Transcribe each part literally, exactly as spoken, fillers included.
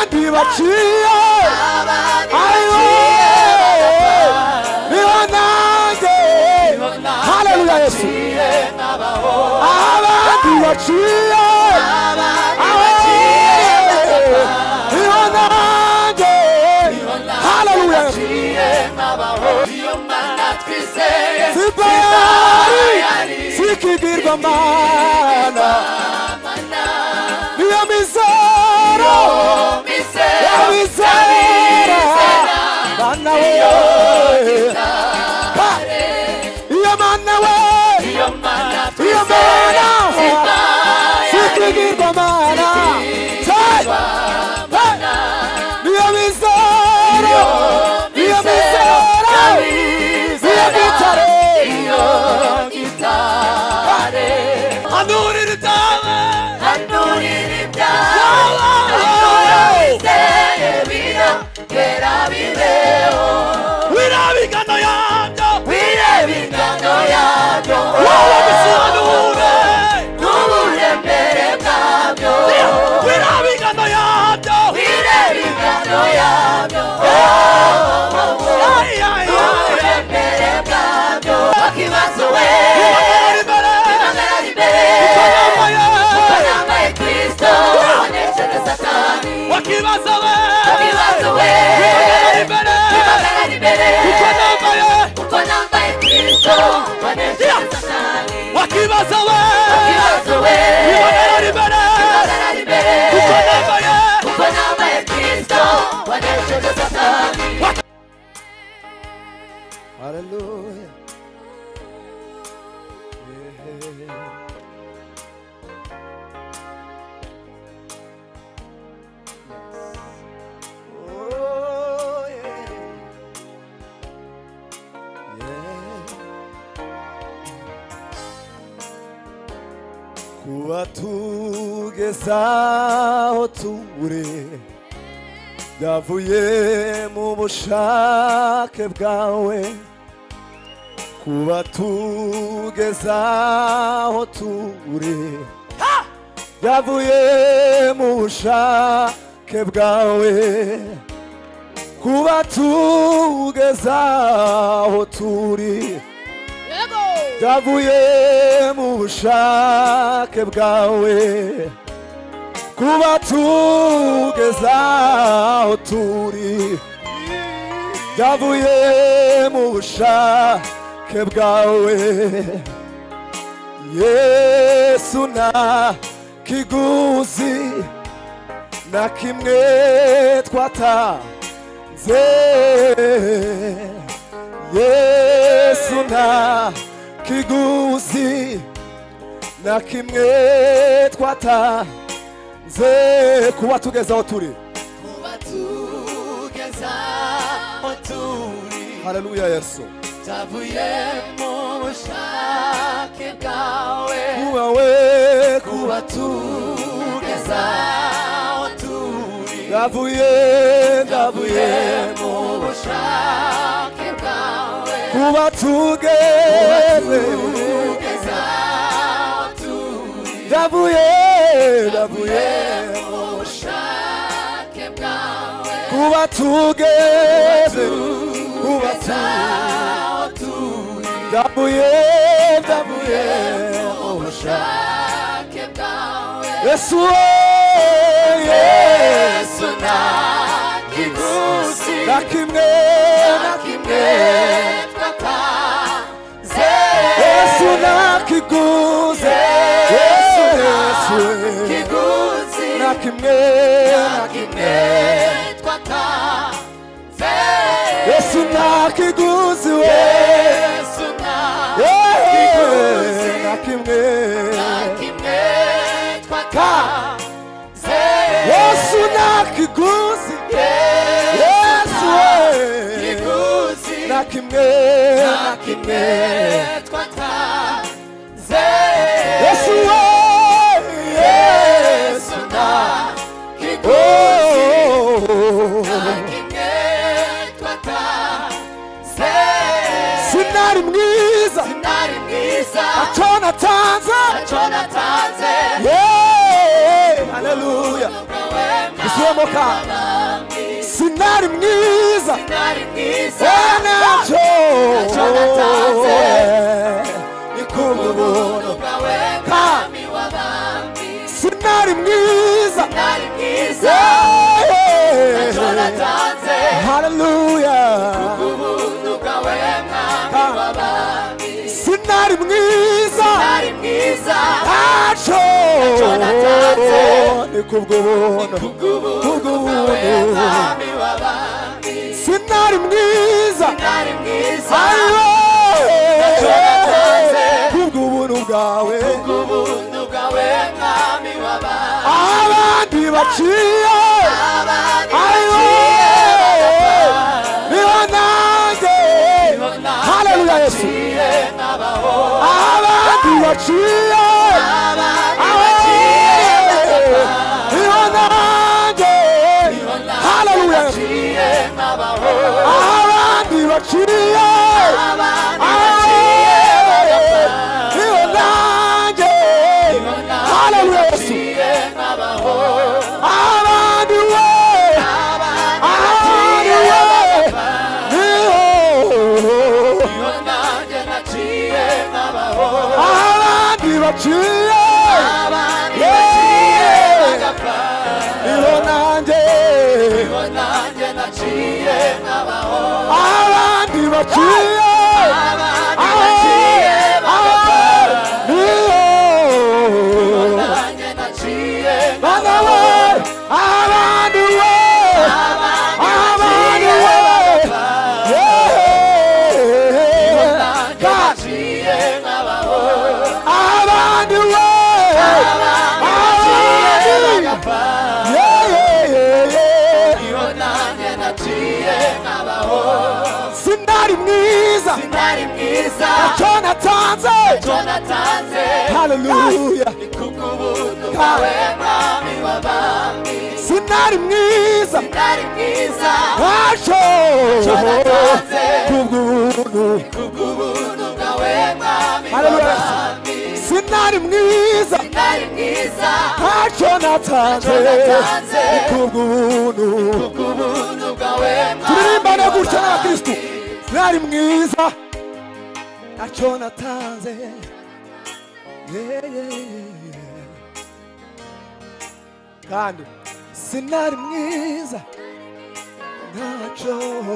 abandi baciye ayo niho nanjye haleluya Yesu abandi baciye niho nanjye haleluya sibayari sikigirwa mana niyo mizero ya mizero mana we iyo mana we iyo mana sikigirwa mana niyo mizero niyo mizero niyo gitare iyo gitare hanurira dawe hanurira dawe hanurira bino kerabireo wirabigano yabyo wirabigano yabyo wowe bisobanure n'uburemere bwabyo wirabigano yabyo wirabigano yabyo n'uburemere bwabyo wakibazo we wakibazo we wakibazo we uko nambaye uko nambaye Kristo wanesha satani wakibazo we wakibazo we uko nambaye uko nambaye Kristo wanesha satani. Hallelujah. Kuba tugezaho turi byavuye mu bushake bwawe kuba tugezaho turi byavuye mu bushake bwawe kuba tugezaho turi byavuye mu bushake bwawe kuba tugezaho turi byavuye mu bushake bwawe Yesu nta kiguzi na kimwe twatanze Yesu nta kiguzi na kimwe twatanze kuba tugezaho turi kuba tugezaho turi haleluya Yesu tavuye mu bushake bwawe kuba we kuba tugezaho turi tavuye tavuye mu bushake bwawe kuba tugeze davuye davuye mushake bwawe kuba tugeze kuba turi davuye davuye mushake bwawe Yesu Yesu na kiguzi na kimwe na kimwe twataze Yesu na kiguzi kiguzi na kimwe na kimwe twataze Yesu na kiguzi we Yesu na kiguzi na kimwe na kimwe twataze Yesu na kiguzi Yesu kiguzi na kimwe na kimwe twataze Yesu Yesu na kiguzi na kimwe twataze sinari mwiza sinari mwiza aco natanze aco natanze yeah hallelujah Yesu ndacomoka sinari mwiza nacyo ni kubw'ubuntu bwawe mwami w'abami sinari mwiza nacyo natanze hallelujah kubw'ubuntu bwawe mwami w'abami sinari mwiza nacyo natanze ni kubw'ubuntu mwami w'abami sinari mwiza kubw'ubuntu bwawe mwami w'abami abandi baciye niho nanjye haleluya Yesu abandi baciye niho nanjye haleluya abandi baciye niho nanjye haleluya Yesu abandi we abandi we niho nanjye naciye abandi baciye niho nanjye naciye abandi baciye abandi we abandi we abandi we sinari mwiza nacyo natanze haleluya sinari mwiza nacyo kubw'ubuntu haleluya sinari mwiza ntacyo natanze kubw'ubuntu turirimbane gutya n'abakristu sinari mwiza ntacyo natanze kandi sinari mwiza ntacyo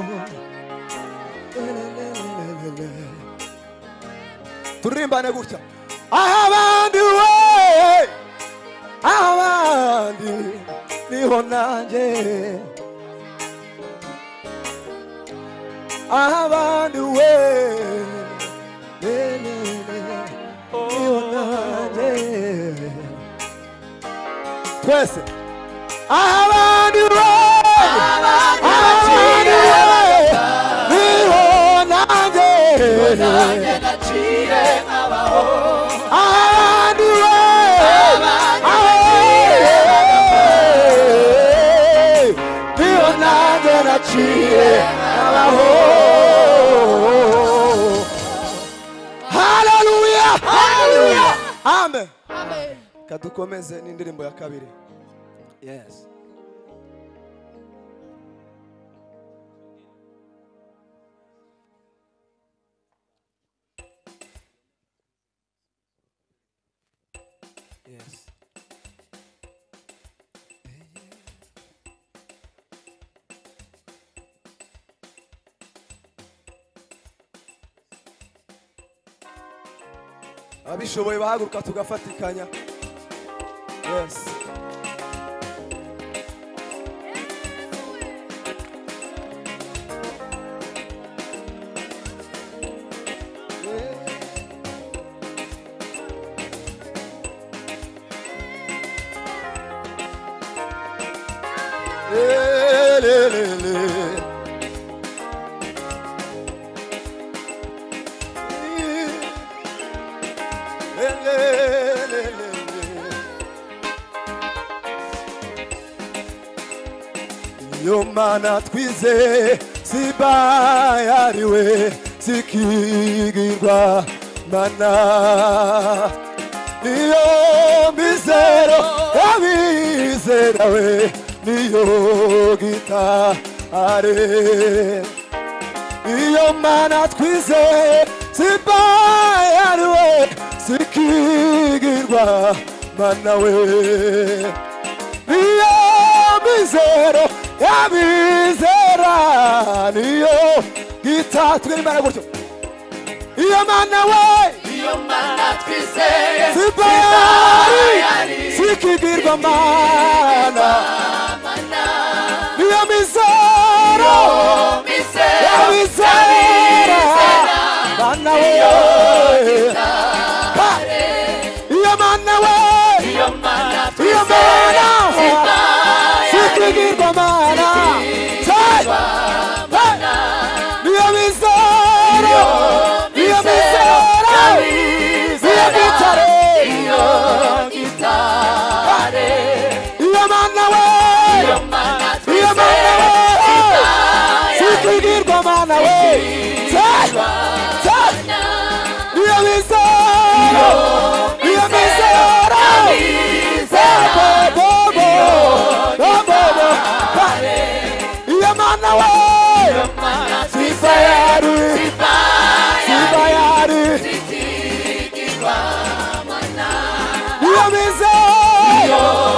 turirimbane gutya abandi we abandi niho nanjye abandi we niho nanjye twese abandi we abandi we niho nanjye naciye abaho abandi we niho nanjye naciye abaho haleluya haleluya amen amen kadukomeze n'indirimbo ya kabiri yes yes abishoboye bahaguruka tugafatikanya yes Mana twize sibayariwe sikigirwa mana niyo mizero abizerawe niyo gitare iyo mana twizeye sibayariwe sikigirwa mana we niyo mizero yabizera niyo gitatwe n'imana gutyo iyo mana we iyo mana twizeye sibayari sikigirwa mana niyo mizero yabizera mana we iyo mana we iyo mana sikigirwa mana niyo mizero niyo mizero niyo gitare iyo mana we iyo mana we sikigirwa mana we niyo mizero niyo mizero iyo mana we sibayari sibayari iyo mizero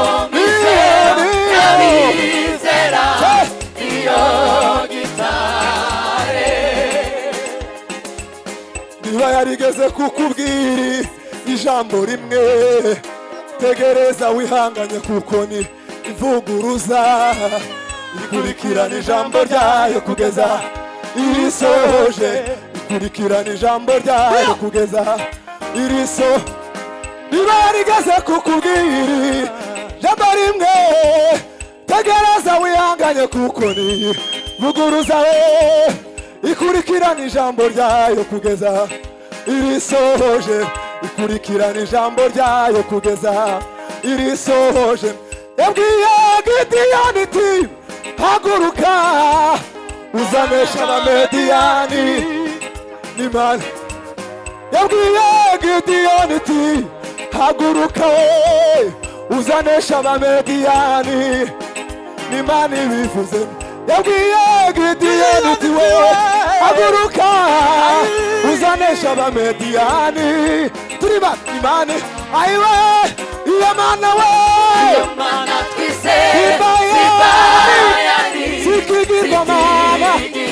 niba yarigeze kukubwira ijambo rimwe tegereza wihanganye kuko ni ivuguruza ikurikirana ijambo ryayo kugeza irisoje ikurikirana ijambo ryayo kugeza iriso niba yarigeze kukubwira ijambo rimwe tegereza wihanganye kuko ni ivuguruza we ikurikirana ijambo ryayo kugeza irisoje ikurikirana ijambo ryayo kugeza irisoje yabwiye Gideyoni iti haguruka uzanesha abamediyani n'Imana yabwiye Gideyoni iti haguruka we uzanesha abamediyani n'Imana ibivuze yabwiye Gideyoni iti we haguruka uzanesha abamediyani turima Imana ayiwe iyo mana we iyo mana twizeye sibayari sikigirwa mana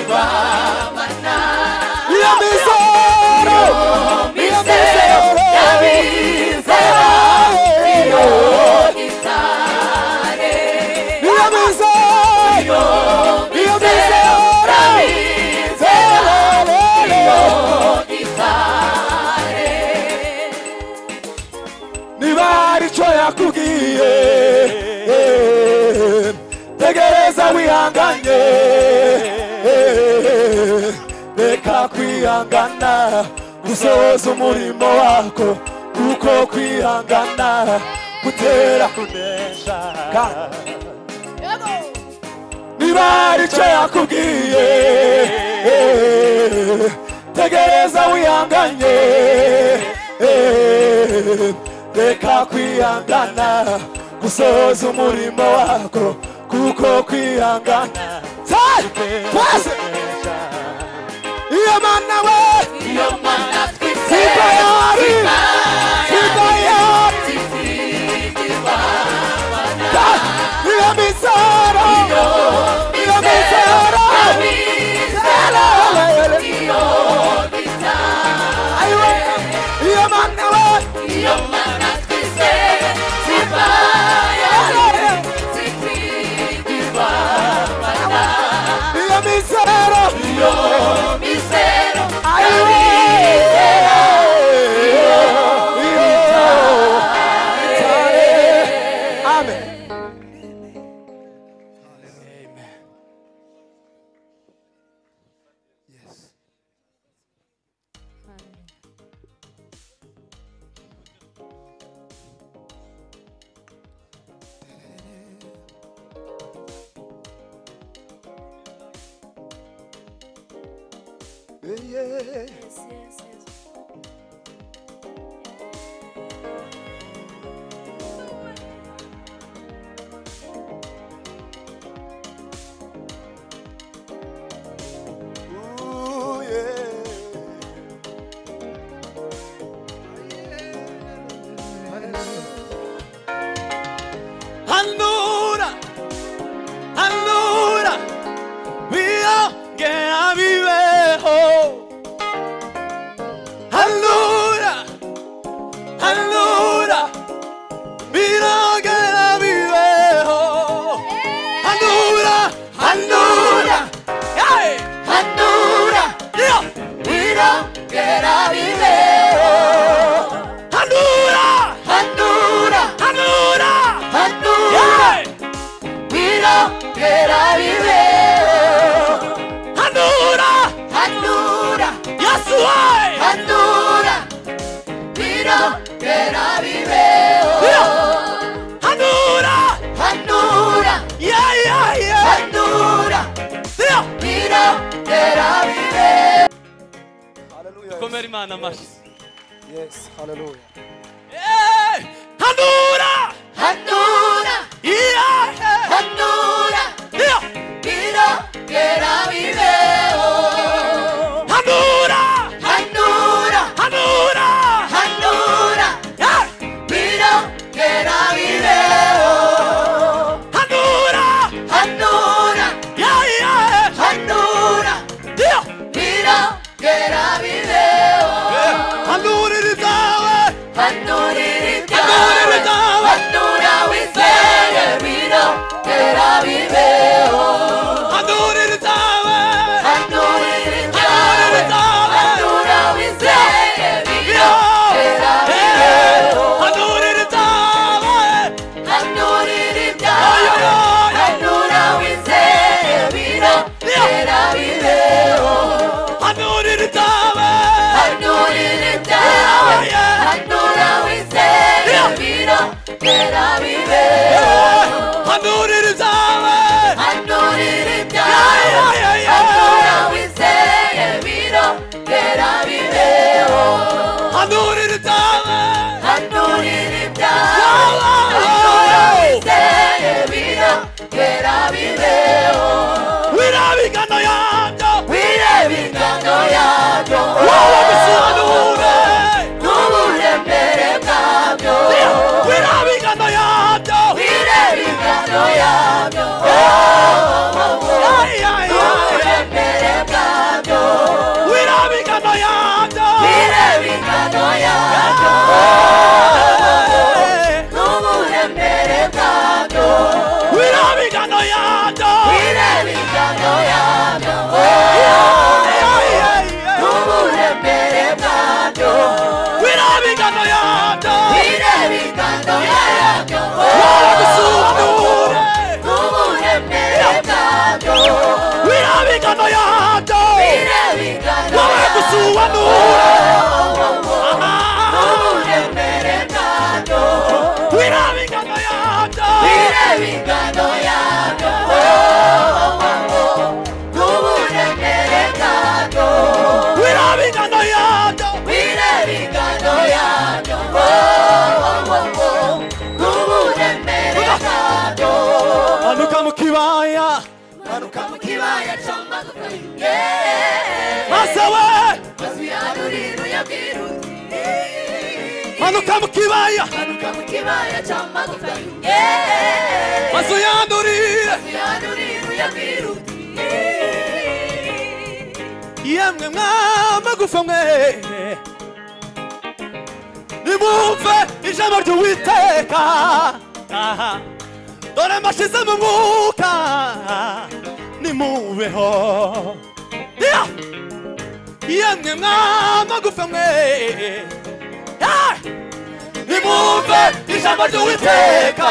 iyo mizero iyo mizero yabizera iyo gitare iyo mizero iyo mizero niba hari icyo yakubwiye tegereza wihanganye reka kwihangana gusohoza umurimo wako kuko kwihangana gutera kunesha niba hari icyo yakubwiye tegereza wihanganye reka kwihangana gusohoza umurimo wako kuko kwihangana twese iyo mana we iyo mana twizeye sibayari sibayari iyo mizero iyo mizero iyo mana we iyo mana twizeye sibayari iyo mizero iyo mizero Amen. Yes, yes, yes. Hallelujah. Komera Imana amashi. Yes, hallelujah. Eh, hanura, Hanura, yeah, Hanura, yeah, Vino Gera Video. hanura, Hanura, hanura, Hanura, yeah, Vino Gera Video. hanura, Hanura, yeah, yeah, Hanura, yeah, Vino Gera Video. hanura rizawe, Hanuri hanura rizawe, Hanura we say Vino Gera Video. hanura rizawe, Hanuri hanura rizawe, Hanura we say Vino Gera Video. hanura rizawe, Hanuri ay, ay, ay, Hanura we say Vino Gera Video. hanura rizawe, Hanuri yeah, yeah. Hanura we say Vino Gera Video. hanura rizawe, Hanuri yeah, yeah, yeah, yeah. Hanura we say Vino Gera Video. hanura rizawe, Hanuri wow, Hanura we wow, say Vino Gera Video. wirabigano yanjye, Wirebingano yabyo wowe bisobanure, n'uburemere bwabyo. wirabigano yanjye, Wirebingano yabyo ay, ay, ay, n'uburemere bwabyo. wirabigano yanjye, Wirebingano yabyo n'uburemere bwabyo. wirabigano yanjye, Wirebingano yabyo ay, ay, ay, n'uburemere bwabyo. wirabigano yanjye, Wirebingano yabyo wowe bisobanure, n'uburemere bwabyo. wirabigano yanjye, Wirebingano wowe bisobanure, n'uburemere bwabyo. wirabigano yanjye, Wirebingano yabyo n'uburemere bwabyo. wirabigano yanjye, Wirebingano yabyo n'uburemere bwabyo. manuka mu kibaya, Manuka mu kibaya cy'amagufa maze we, maze uyarurire uyabwire uti manuka mu kibaya, manuka mu kibaya cy'amagufa maze uyandurire, uyarurire uyabwire uti yemwe mwamagufa mwe, nimumve ijambo ry'Uwiteka, aha, dore mbashize mu mwuka, nimubeho, yeah. yemwe mwamagufa mwe, yeah. nimumve ijambo ry'Uwiteka,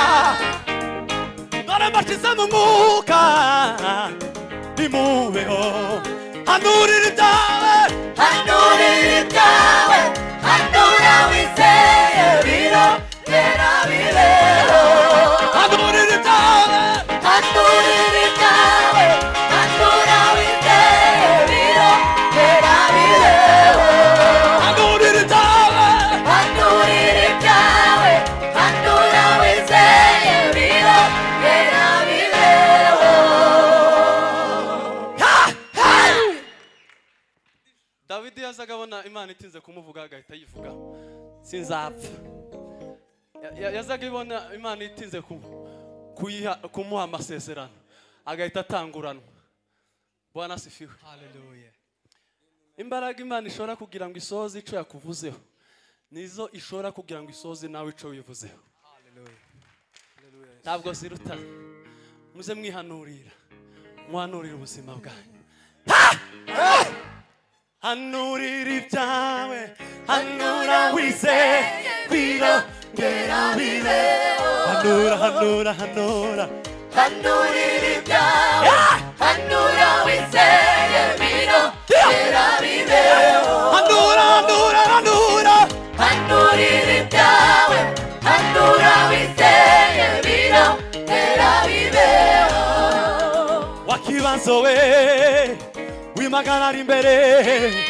dore mbashize mu mwuka, nimubeho, hanurira ibyawe, hanurira ibyawe hanura wizeye biro gera bibeho hanurira ibyawe, hanurira ibyawe hanura wizeye biro gera bibeho hanurira ibyawe, hanurira ibyawe hanura wizeye biro gera bibeho. Dawidi yazaga abona Imana itinze kumuvuga agahita yivuga sinzapfa. Yazaga ibona Imana itinze kumuha amasezerano agahita atanguranwa. Bwana asifiwe. Haleluya. Imbaraga Imana ishobora kugira ngo isoze ico yakuvuzeho nizo ishobora kugira ngo isoze nawe ico wivuzeho. Haleluya. Ntabwo ziruta. Muze mwihanurira. Mwanurira ubuzima bwanyu. Hanurira ibyawe, hanura wizeye biro gera bibeho. Hanura, hanura, hanura. Hanurira ibyawe hanura wizeye biro gera bibeho. Hanura, hanura, hanura. Hanurira ibyawe hanura wizeye biro gera bibeho. Wakibanzo we wimagarara imbere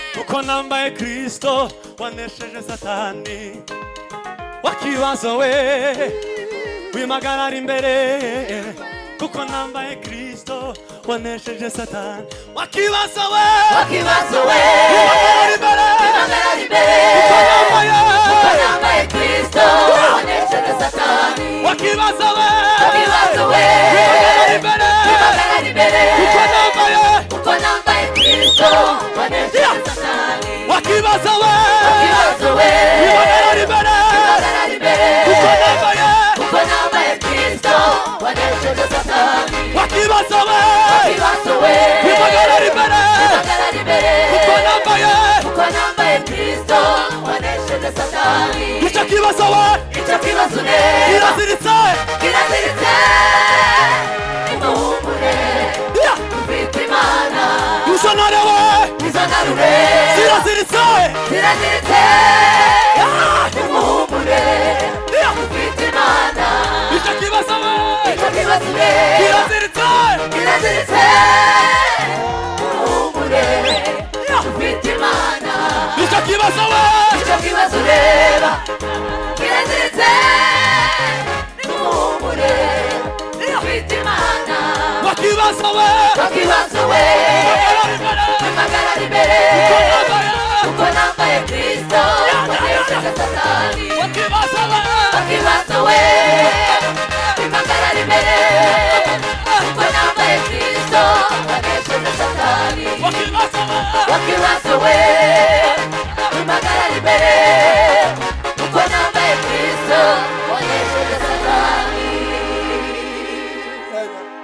uko nambaye Kristo wanesheje Satani. Wakibazo we wimagarara imbere kuko nambaye Kristo wanesheje Satani. Wakibazo we wakibazo we wimagarara imbere uko nambaye Kristo wanesheje Satani. Wakibazo we wakibazo we wimagarara imbere uko nambaye uko nambaye Kristo wanesheje Satani. Wakibazo we wakibazo we wimagarara imbere uko nambaye uko nambaye Kristo wanesheje Satani. Wakibazo we wakibazo we wimagarara imbere imbere uko nambaye uko nambaye Kristo wanesheje Satani. icyo kibazo we icyo kibazo ne kiraziritse kiraziritse umuhumure ufite Imana izo ntare we izo ntarure ziraziritse ziraziritse umuhumure ufite Imana icyo kibazo we icyo kibazo ne kiraziritse kiraziritse umuhumure ufite Imana icyo kibazo we icyo kibazo ureba kiraziritse umuhumure ufite Imana. wakibazo we wakibazo we wimagarara imbere uko nambaye Kristo wanesheje Satani. wakibazo we wakibazo we wimagarara imbere uko nambaye Kristo wanesheje Satani. wakibazo we wakibazo we wimagarara imbere uko nambaye Kristo wanesheje Satani.